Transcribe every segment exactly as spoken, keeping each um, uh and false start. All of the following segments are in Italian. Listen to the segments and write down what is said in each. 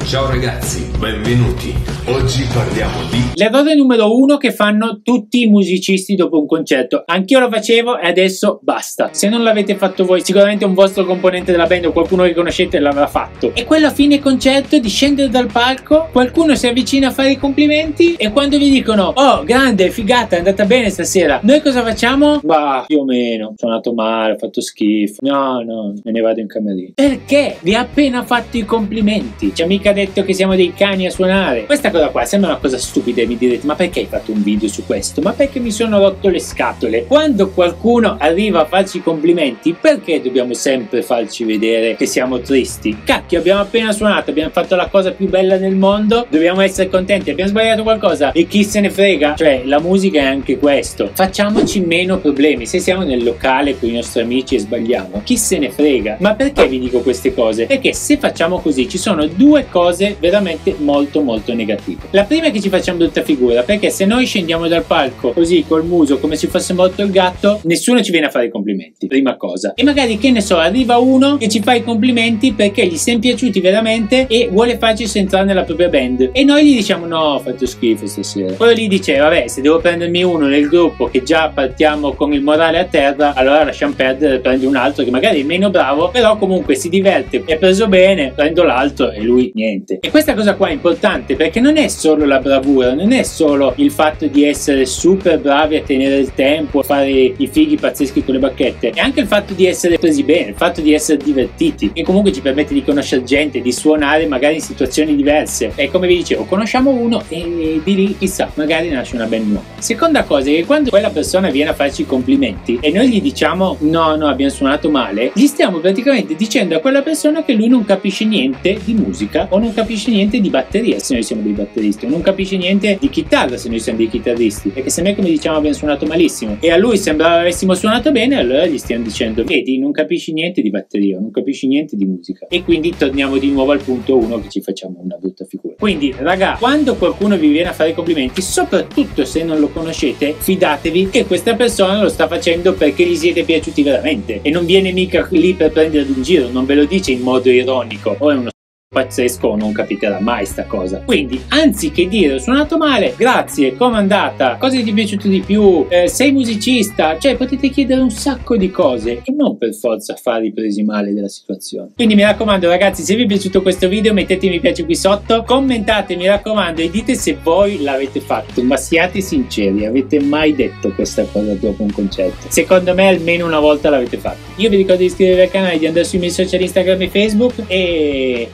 Ciao ragazzi, benvenuti. Oggi parliamo di... L'errore numero uno che fanno tutti i musicisti dopo un concerto. Anch'io lo facevo e adesso basta. Se non l'avete fatto voi, sicuramente un vostro componente della band o qualcuno che conoscete l'avrà fatto. E quello a fine concerto di scendere dal palco, qualcuno si avvicina a fare i complimenti e quando vi dicono "Oh, grande, figata, è andata bene stasera", noi cosa facciamo? Bah, più o meno, ho suonato male, ho fatto schifo. No, no, me ne vado in camerino. Perché? Vi ha appena fatto i complimenti. Ci ha mica detto che siamo dei cani a suonare. Questa cosa qua sembra una cosa stupida e mi direte: ma perché hai fatto un video su questo? Ma perché mi sono rotto le scatole? Quando qualcuno arriva a farci complimenti, perché dobbiamo sempre farci vedere che siamo tristi? Cacchio, abbiamo appena suonato, abbiamo fatto la cosa più bella del mondo, dobbiamo essere contenti. Abbiamo sbagliato qualcosa e chi se ne frega? Cioè, la musica è anche questo. Facciamoci meno problemi. Se siamo nel locale con i nostri amici e sbagliamo, chi se ne frega? Ma perché vi dico queste cose? Perché se facciamo così ci sono due cose veramente molto molto negative. La prima è che ci facciamo brutta figura, perché se noi scendiamo dal palco così col muso come se fosse morto il gatto, nessuno ci viene a fare i complimenti, prima cosa. E magari, che ne so, arriva uno che ci fa i complimenti perché gli siamo piaciuti veramente e vuole farci entrare nella propria band e noi gli diciamo no, ho fatto schifo stasera. Poi gli dice vabbè, se devo prendermi uno nel gruppo che già partiamo con il morale a terra, allora lasciamo perdere, prendo un altro che magari è meno bravo però comunque si diverte, è preso bene, prendo l'altro e lui niente. E questa cosa qua è importante perché non è solo la bravura, non è solo il fatto di essere super bravi a tenere il tempo, a fare i fighi pazzeschi con le bacchette, è anche il fatto di essere presi bene, il fatto di essere divertiti, che comunque ci permette di conoscere gente, di suonare magari in situazioni diverse. E come vi dicevo, conosciamo uno e di lì chissà, magari nasce una band nuova. Seconda cosa è che quando quella persona viene a farci i complimenti e noi gli diciamo no no abbiamo suonato male, gli stiamo praticamente dicendo a quella persona che lui non capisce niente di musica o non capisce niente di batteria se noi siamo dei batteristi, o non capisce niente di chitarra se noi siamo dei chitarristi, perché se noi, come diciamo, abbiamo suonato malissimo e a lui sembrava avessimo suonato bene, allora gli stiamo dicendo vedi, non capisci niente di batteria, non capisci niente di musica, e quindi torniamo di nuovo al punto uno che ci facciamo una brutta figura. Quindi raga, quando qualcuno vi viene a fare i complimenti, soprattutto se non lo conoscete, fidatevi che questa persona lo sta facendo perché gli siete piaciuti veramente e non viene mica lì per prendervi in giro, non ve lo dice in modo ironico o è uno pazzesco, non capiterà mai sta cosa. Quindi anziché dire ho suonato male, grazie, com'è andata, cosa ti è piaciuto di più, eh, sei musicista, cioè potete chiedere un sacco di cose e non per forza fare i presi male della situazione. Quindi mi raccomando ragazzi, se vi è piaciuto questo video mettete mi piace qui sotto, commentate mi raccomando e dite se voi l'avete fatto, ma siate sinceri, avete mai detto questa cosa dopo un concerto? Secondo me almeno una volta l'avete fatto. Io vi ricordo di iscrivervi al canale, di andare sui miei social Instagram e Facebook e...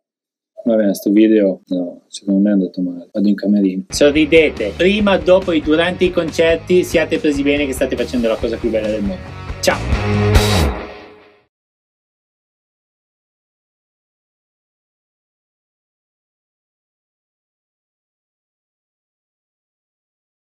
va bene, sto video no, secondo me è andato male, vado in camerino. Sorridete, prima, dopo e durante i concerti, siate presi bene che state facendo la cosa più bella del mondo. Ciao!